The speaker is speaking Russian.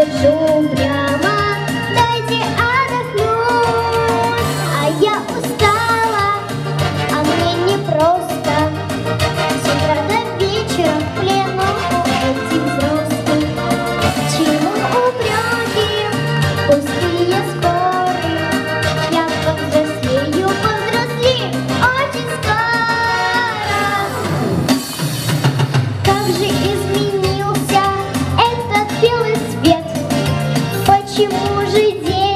держу прямо, дайте отдохнуть. А я устала, а мне непросто с утра до вечера в плену у этих взрослых. К чему упреки, пустые споры? Я повзрослею, повзрослею очень скоро. Как же изменился этот белый свет? Почему же день